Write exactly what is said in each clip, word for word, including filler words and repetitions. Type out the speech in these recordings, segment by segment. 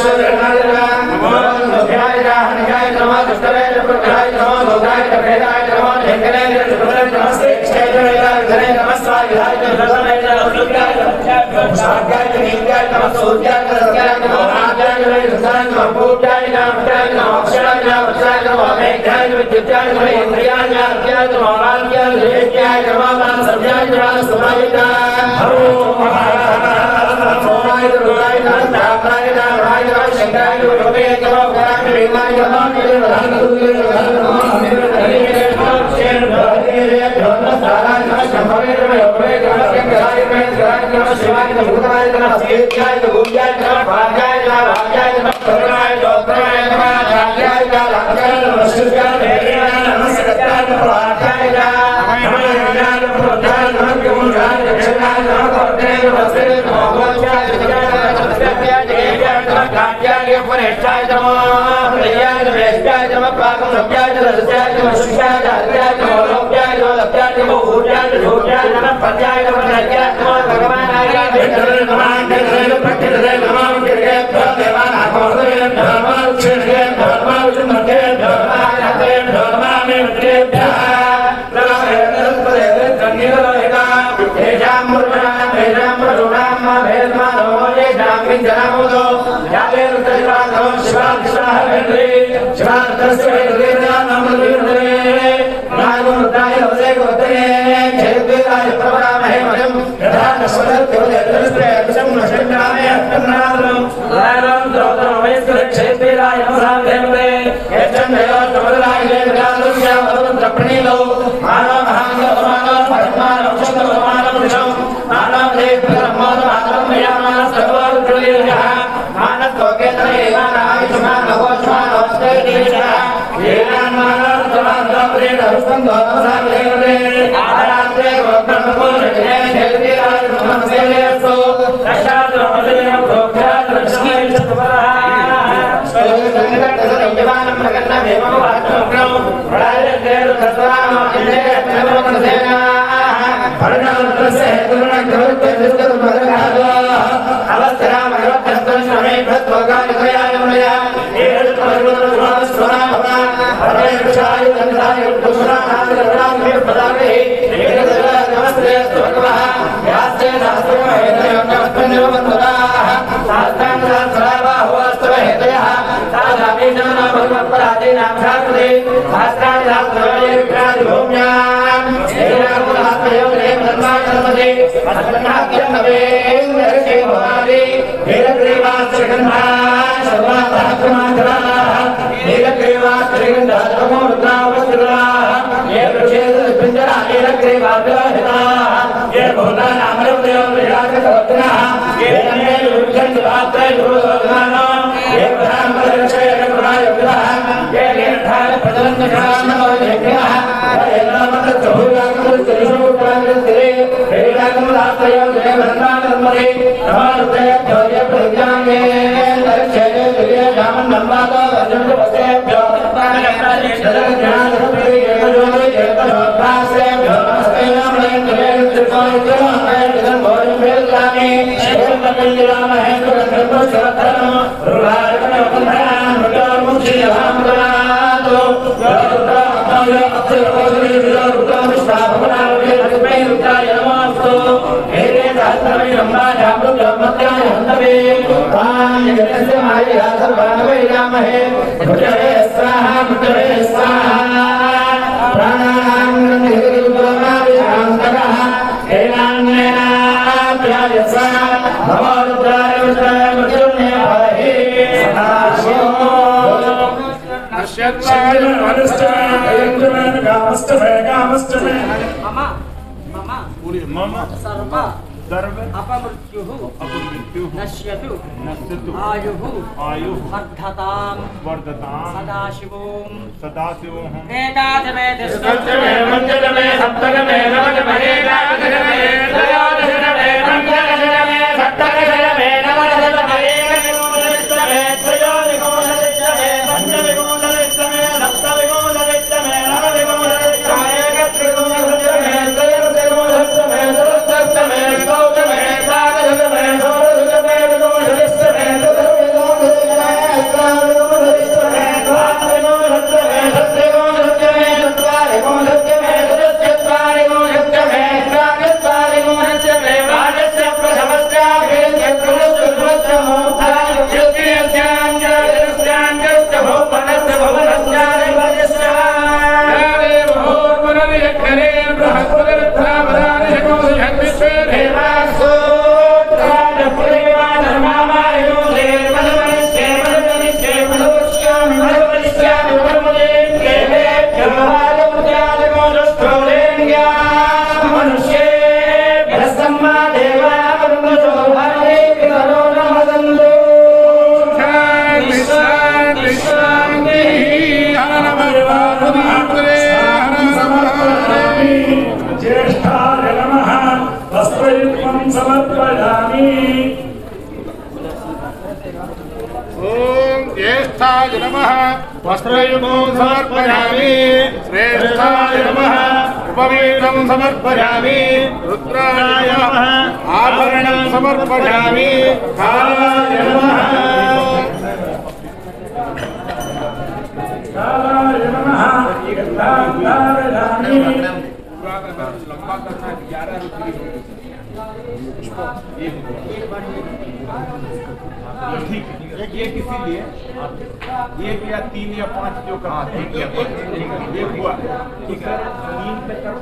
Thank you. समर्पयामि। ओम ज्येष्ठाय नमः वस्त्रयुगं समर्पयामि। श्रेष्ठाय नमः उपवीतं समर्पयामि। रुद्राय नमः आभरणं समर्पयामि। कालाय नमः कालाय नमः गन्धाधारयामि। लंबा करना ग्यारह रुपये ठीक है। ये किसी लिए एक या तीन या पाँच जो का ठीक है ये हुआ ठीक है। तीन पे कर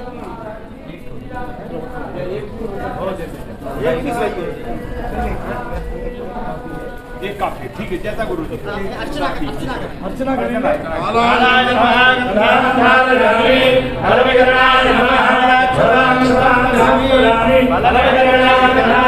पाएंगे एक भी सही है एक काफी ठीक है। जैसा गुरु जी अर्चना अर्चना करेंगे। कालाय नमः गन्धाधारयामि। हरविकरणाय नमः छोरां समर्पयामि। बलविकरणाय नमः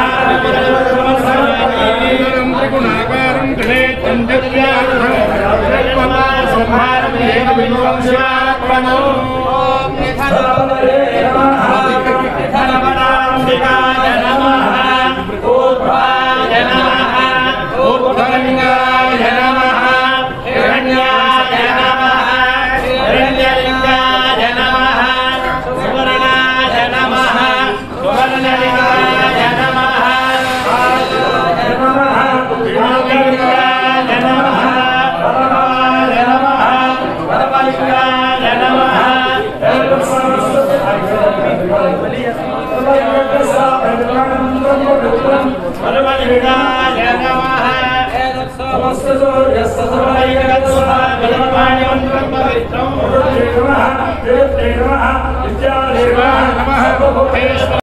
त्रिगुणाकारं गणे चन्द्रज्ञानं संहारं येन विमोक्ष्यात्मनो। ओम निधनवरे नमः निधनवनाम्बिकाय नमः। ऊर्ध्वाय नमः ऊर्ध्वलिङ्गाय नमः। हिरण्याय नमः हिरण्यलिङ्गाय नमः। सुवर्णाय नमः सुवर्णलिङ्गाय नमः। लिङ्गाय नमः परमाय नमः परमलिङ्गाय नमः। परमलिङ्गाय नमः। समस्त सूर्यस्य सर्वैकगतस्वामिनमानि मन्त्रं पवित्रं। नमः नमः विद्यादेवाय नमः।